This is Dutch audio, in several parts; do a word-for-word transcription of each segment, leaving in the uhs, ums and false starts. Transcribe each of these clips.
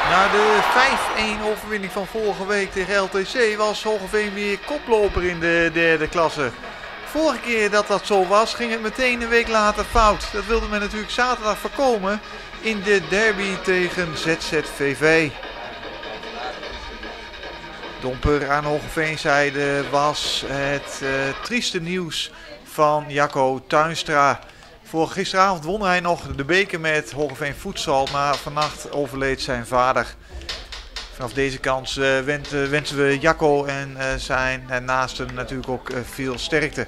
Na de vijf-een overwinning van vorige week tegen L T C was Hoogeveen weer koploper in de derde klasse. Vorige keer dat dat zo was, ging het meteen een week later fout. Dat wilde men natuurlijk zaterdag voorkomen in de derby tegen Z Z V V. Domper aan Hoogeveenzijde was het uh, trieste nieuws van Jacco Tuinstra. Voor gisteravond won hij nog de beker met Hoogeveen Futsal, maar vannacht overleed zijn vader. Vanaf deze kant uh, wensen we Jacco en uh, zijn uh, naasten natuurlijk ook uh, veel sterkte.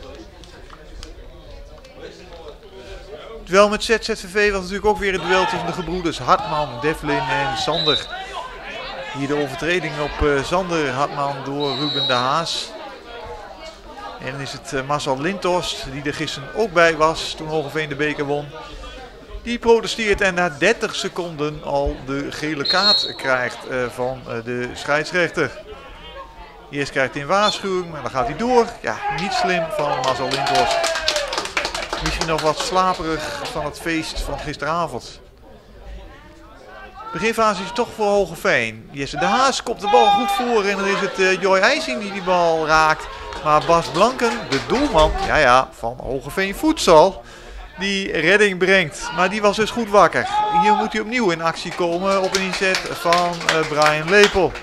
Het duel met Z Z V V was natuurlijk ook weer het duel tussen de gebroeders Hartman, Devlin en Sander. Hier de overtreding op uh, Sander Hartman door Ruben de Haas. En dan is het uh, Marcel Lindhorst, die er gisteren ook bij was toen Hoogeveen de beker won. Die protesteert en na dertig seconden al de gele kaart krijgt uh, van uh, de scheidsrechter. Eerst krijgt hij een waarschuwing, maar dan gaat hij door. Ja, niet slim van Marcel Lindhorst. Misschien nog wat slaperig van het feest van gisteravond. Beginfase is toch voor Hoogeveen. Jesse de Haas kopt de bal goed voor en dan is het uh, Joy IJsing die die bal raakt. Maar Bas Blanken, de doelman ja ja, van Hoogeveen Futsal, die redding brengt. Maar die was dus goed wakker. Hier moet hij opnieuw in actie komen op een inzet van uh, Brian Lepel.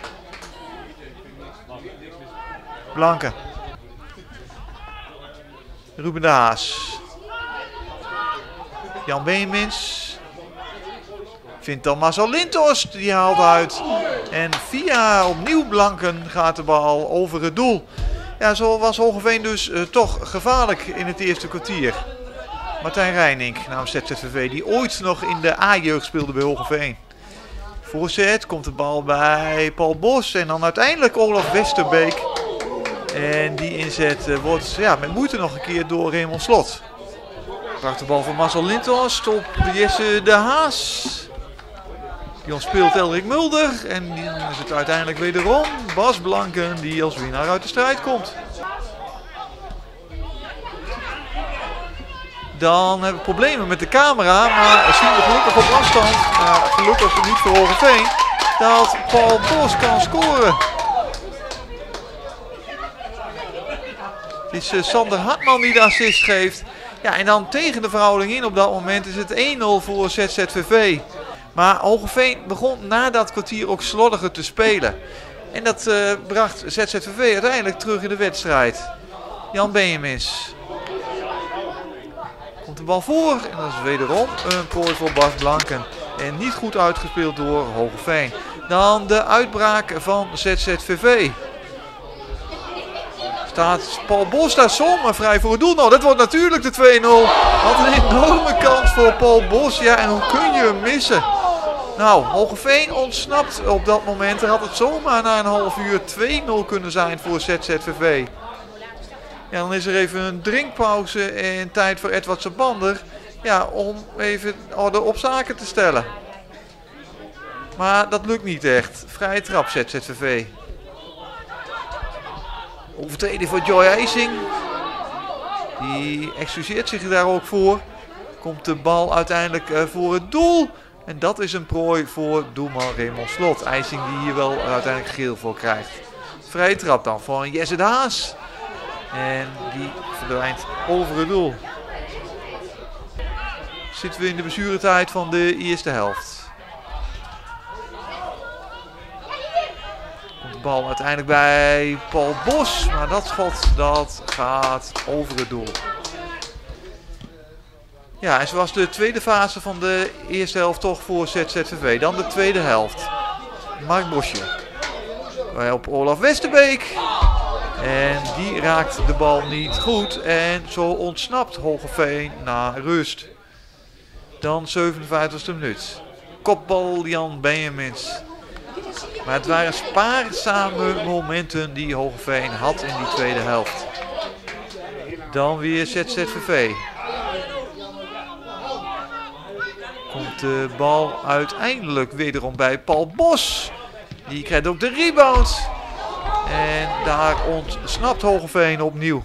Blanken. Ruben de Haas. Jan Benjamins. Vindt dan Marcel Lindhorst, die haalt uit. En via opnieuw Blanken gaat de bal over het doel. Ja, zo was Hoogeveen dus uh, toch gevaarlijk in het eerste kwartier. Martijn Reining namens Z Z V V, die ooit nog in de A-jeugd speelde bij Hoogeveen. Voorzet, komt de bal bij Paul Bos en dan uiteindelijk Olaf Westerbeek. En die inzet uh, wordt ja, met moeite nog een keer door Raymond Slot. Bracht de bal van Marcel Lindhorst op Jesse de Haas. Die ontspeelt Elrik Mulder en dan is het uiteindelijk wederom Bas Blanken die als winnaar uit de strijd komt. Dan hebben we problemen met de camera, maar zien we gelukkig op afstand, uh, gelukkig niet voor Hoogeveen, dat Paul Bos kan scoren. Het is uh, Sander Hartman die de assist geeft. Ja, en dan tegen de verhouding in op dat moment is het één nul voor Z Z V V. Maar Hoogeveen begon na dat kwartier ook slordiger te spelen. En dat uh, bracht Z Z V V uiteindelijk terug in de wedstrijd. Jan Benjamins. Komt de bal voor en dat is wederom een prooi voor Bas Blanken. En niet goed uitgespeeld door Hoogeveen. Dan de uitbraak van Z Z V V. Staat Paul Bos daar zomaar vrij voor het doel. Nou, dat wordt natuurlijk de twee nul. Wat een enorme kans voor Paul Bos. Ja, en hoe kun je hem missen? Nou, Hoogeveen ontsnapt op dat moment. Er had het zomaar na een half uur twee nul kunnen zijn voor Z Z V V. Ja, dan is er even een drinkpauze en tijd voor Edward Sabander. Ja, om even orde op zaken te stellen. Maar dat lukt niet echt. Vrije trap Z Z V V. Overtreding voor Joy IJsing. Die excuseert zich daar ook voor. Komt de bal uiteindelijk uh, voor het doel. En dat is een prooi voor doelman Raymond Slot. IJsing die hier wel uiteindelijk geel voor krijgt. Vrije trap dan van Jesse de Haas. En die verdwijnt over het doel. Zitten we in de blessuretijd van de eerste helft. Komt de bal uiteindelijk bij Paul Bos. Maar dat schot dat gaat over het doel. Ja, en zoals de tweede fase van de eerste helft toch voor Z Z V V. Dan de tweede helft. Mark Bosje. Op Olaf Westerbeek. En die raakt de bal niet goed. En zo ontsnapt Hoogeveen na rust. Dan zevenenvijftigste minuut. Kopbal Jan Benjamins. Maar het waren spaarzame momenten die Hoogeveen had in die tweede helft. Dan weer Z Z V V. Komt de bal uiteindelijk wederom bij Paul Bos. Die krijgt ook de rebound. En daar ontsnapt Hoogeveen opnieuw.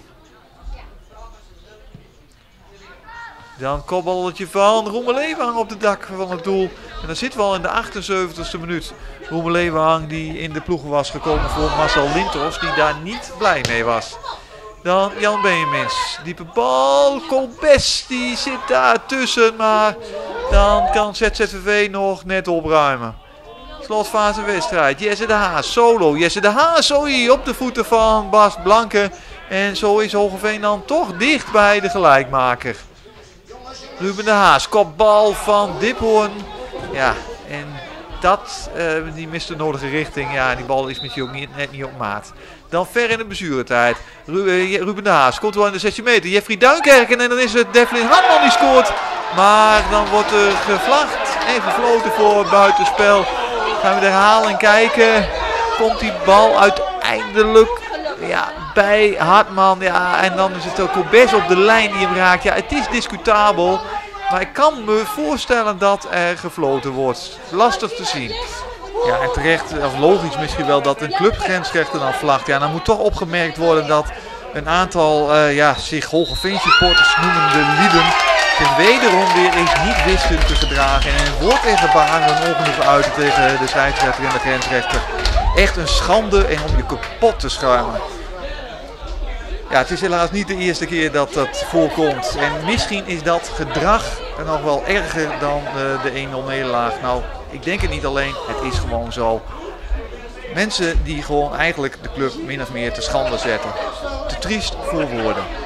Dan kopballetje van Roemer Leeuwang op de dak van het doel. En dan zitten we al in de achtenzeventigste minuut. Roemer Leeuwenhang die in de ploegen was gekomen voor Marcel Lintos, die daar niet blij mee was. Dan Jan Benjamins. Diepe bal. Colbes die zit daar tussen. Maar dan kan Z Z V V nog net opruimen. Slotfase wedstrijd. Jesse de Haas solo. Jesse de Haas oei, op de voeten van Bas Blanke. En zo is Hoogeveen dan toch dicht bij de gelijkmaker. Ruben de Haas. Kopbal van Diphoorn. Ja, en dat, uh, die mist de nodige richting. Ja, die bal is misschien ook niet, net niet op maat. Dan ver in de blessuretijd. Ruben de Haas komt wel in de zestien meter. Jeffrey Duinkerken en dan is het Devlin Hartman die scoort. Maar dan wordt er gevlacht en gefloten voor buitenspel. Gaan we de herhaling kijken. Komt die bal uiteindelijk ja, bij Hartman. Ja, en dan is het ook Colbes op de lijn die hem raakt. Ja, het is discutabel. Maar ik kan me voorstellen dat er gefloten wordt. Lastig te zien. Ja, en terecht, of logisch misschien wel, dat een clubgrensrechter dan vlagt. Ja, dan moet toch opgemerkt worden dat een aantal uh, ja, zich Hoogeveen supporters noemende lieden zich wederom weer eens niet wisten te gedragen. En in woord en gebaren een ongenoegen uiten tegen de scheidsrechter en de grensrechter. Echt een schande en om je kapot te schuimen. Ja, het is helaas niet de eerste keer dat dat voorkomt. En misschien is dat gedrag nog wel erger dan uh, de één nul nederlaag. Nou, ik denk het niet alleen. Het is gewoon zo. Mensen die gewoon eigenlijk de club min of meer te schande zetten. Te triest voor woorden.